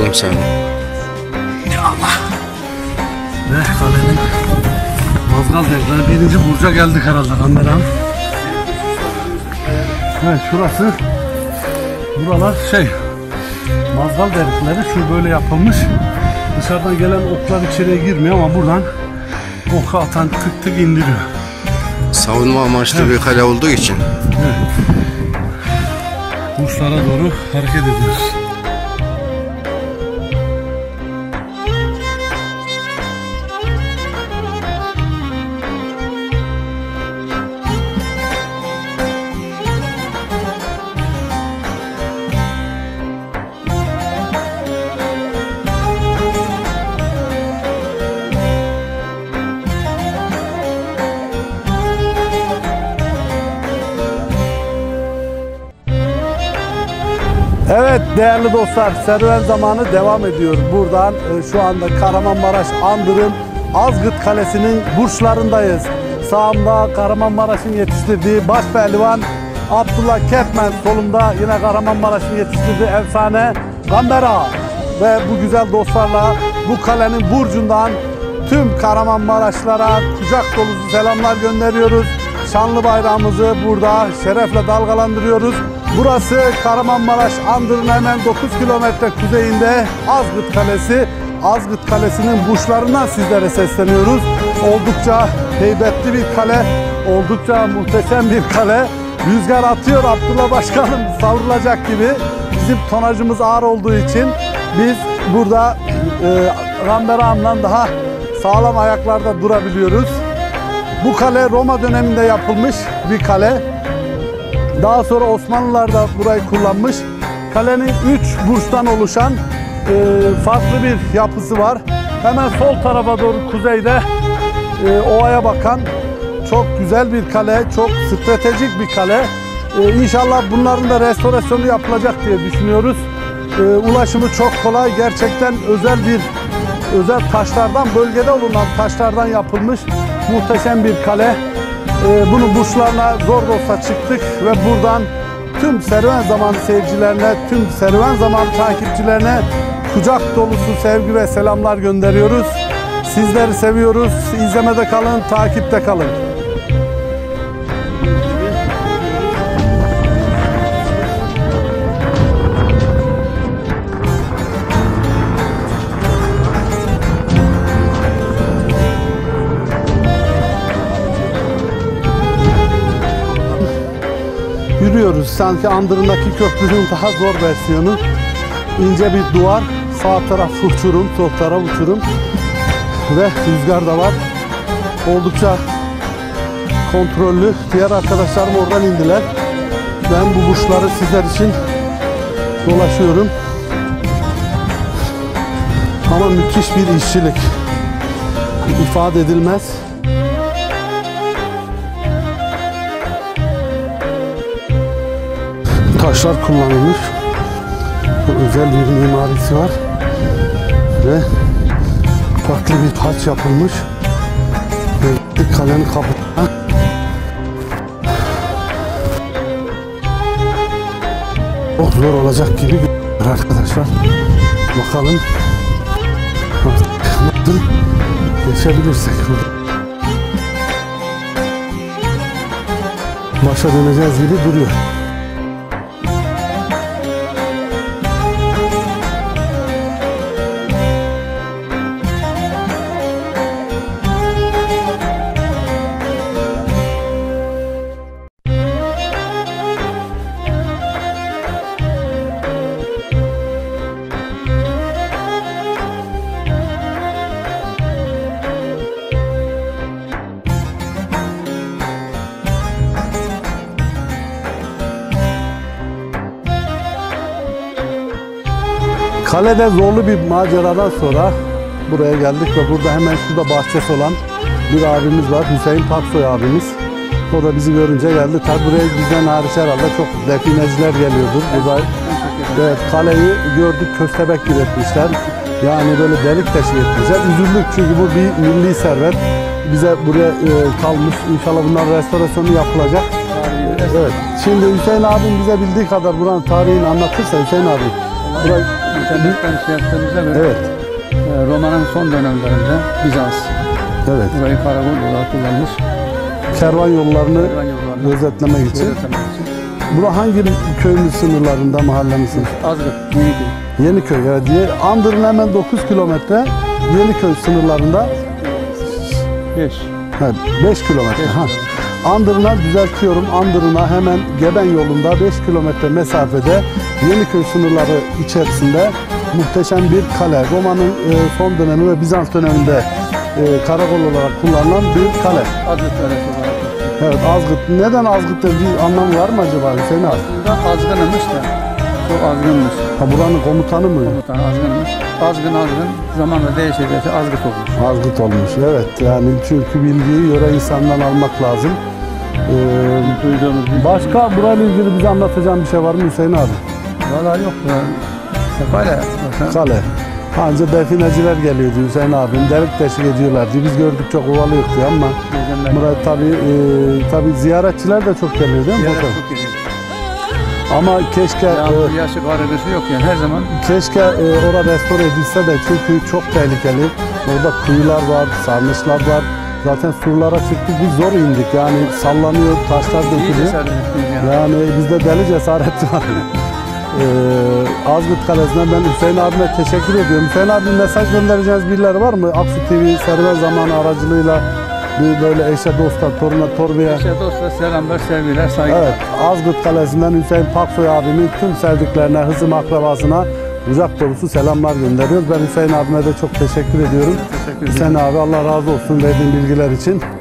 canım senin. Ya Allah. Ve kalenin Mazgal Derikleri 1. burca geldik herhalde kameram. Evet şurası. Buralar Mazgal Derikleri şu böyle yapılmış. Dışarıdan gelen oklar içeriye girmiyor ama buradan oku atan tık tık indiriyor. Savunma amaçlı bir kale olduğu için. Evet. Burçlara doğru hareket ediyoruz. Evet değerli dostlar, serüven zamanı devam ediyor. Buradan şu anda Kahramanmaraş Andır'ın Azgıt Kalesi'nin burçlarındayız. Sağımda Kahramanmaraş'ın yetiştirdiği baş pehlivan Abdullah Ketmen, solumda yine Kahramanmaraş'ın yetiştirdiği efsane Gamber Ağa. Ve bu güzel dostlarla bu kalenin burcundan tüm Kahramanmaraşlara kucak dolusu selamlar gönderiyoruz. Şanlı bayrağımızı burada şerefle dalgalandırıyoruz. Burası Kahramanmaraş Andır'ın hemen 9 kilometre kuzeyinde Azgıt Kalesi. Azgıt Kalesi'nin burçlarından sizlere sesleniyoruz. Oldukça heybetli bir kale, oldukça muhteşem bir kale. Rüzgar atıyor Abdullah Başkanım, savrulacak gibi. Bizim tonajımız ağır olduğu için biz burada Gamber Ağa'mdan daha sağlam ayaklarda durabiliyoruz. Bu kale Roma döneminde yapılmış bir kale. Daha sonra Osmanlılar da burayı kullanmış. Kalenin 3 burçtan oluşan farklı bir yapısı var. Hemen sol tarafa doğru kuzeyde ovaya bakan çok güzel bir kale, çok stratejik bir kale. İnşallah bunların da restorasyonu yapılacak diye düşünüyoruz. Ulaşımı çok kolay, gerçekten özel taşlardan, bölgede bulunan taşlardan yapılmış muhteşem bir kale. Bunu burçlarla zor da olsa çıktık ve buradan tüm serüven zamanı seyircilerine, tüm serüven zamanı takipçilerine kucak dolusu sevgi ve selamlar gönderiyoruz. Sizleri seviyoruz. İzlemede kalın, takipte kalın. Yürüyoruz. Sanki Andır'ındaki köprünün daha zor versiyonu. İnce bir duvar. Sağ taraf uçurum, sol taraf uçurum. Ve rüzgar da var. Oldukça kontrollü. Diğer arkadaşlarım oradan indiler. Ben bu burçları sizler için dolaşıyorum. Ama müthiş bir işçilik. İfade edilmez. Taşlar kullanılmış. Özel bir mimarisi var. Ve farklı bir haç yapılmış. Ve kalenin kapısına çok zor olacak gibi görünüyor arkadaşlar. Bakalım nasıl geçebilirsek. Başa döneceğiz gibi duruyor. Kalede zorlu bir maceradan sonra buraya geldik ve burada hemen şurada bahçesi olan bir abimiz var. Hüseyin Paksoy abimiz. O da bizi görünce geldi. Tabi buraya bizden hariç herhalde çok defineciler geliyordur. Burada evet, kaleyi gördük, köstebek gibi etmişler. Yani böyle delik teşkil etmişler. Üzüldük çünkü bu bir milli servet. Bize buraya kalmış. İnşallah bunların restorasyonu yapılacak. Evet. Şimdi Hüseyin abim bize bildiği kadar buranın tarihini anlatırsa Hüseyin abi. Burayı İnternetten şey yaptığımızda böyle Evet. Roma'nın son dönemlerinde Bizans Evet. burayı karakol olarak kullanmış. Kervan yollarını Hayvan yollarını gözetlemek için. gözetlemek için. Bura hangi köyümüz sınırlarında, mahallemiz? Azgıt, Yeniköy. Yeniköy. Evet. Andırın hemen 9 kilometre Yeniköy sınırlarında. 5. Evet, 5 kilometre. Ha. Andırına düzeltiyorum. Andırına hemen Geben yolunda 5 kilometre mesafede Yeniköy sınırları içerisinde muhteşem bir kale. Roma'nın son dönemi ve Bizans döneminde karakol olarak kullanılan bir kale. Azgıt Kalesi olarak. Evet, Azgıt. Neden Azgıt'ta bir anlamı var mı acaba Hüseyin abi? Aslında azgınmış da. Çok azgınmış. Ha, buranın komutanı mı? Komutan azgınmış. Azgın zamanla değişirse azgıt olmuş. Azgıt olmuş. Evet, yani çünkü bilgiyi yöre insandan almak lazım. Duyduğumuz bir Başka burayla ilgili bize anlatacağım bir şey var mı Hüseyin abi? valla yok. Kale. Kale. Anca defineciler geliyordu Hüseyin abim. Delik deşik ediyorlardı. Biz gördük çok ovalıyorduk ama buraya tabii ziyaretçiler de çok geliyor değil mi? Fotoğraf? Çok iyi. Ama keşke Yağmur, yaşı, karagısı yok yani her zaman. keşke orada restore edilse de çünkü çok tehlikeli. Orada kuyular var, sarnıçlar var. Zaten surlara çıktık biz zor indik. Yani sallanıyor, taşlar İyi dökülüyor. cesaret ettiniz yani. Yani bizde deli cesareti var. Azgıt Kalesi'nden ben Hüseyin abime teşekkür ediyorum. Hüseyin abi mesaj göndereceğiniz birileri var mı? Aksu TV server zamanı aracılığıyla bir böyle eşe, dosta, toruna, torbaya. Eşe, dosta selamlar, sevgiler, saygılar. Evet, Azgıt Kalesi'nden Hüseyin Paksoy abimin tüm sevdiklerine, hızım akrabasına kucak dolusu selamlar gönderiyoruz. Ben Hüseyin abime de çok teşekkür ediyorum. Teşekkür ederim. Hüseyin abi Allah razı olsun verdiğin bilgiler için.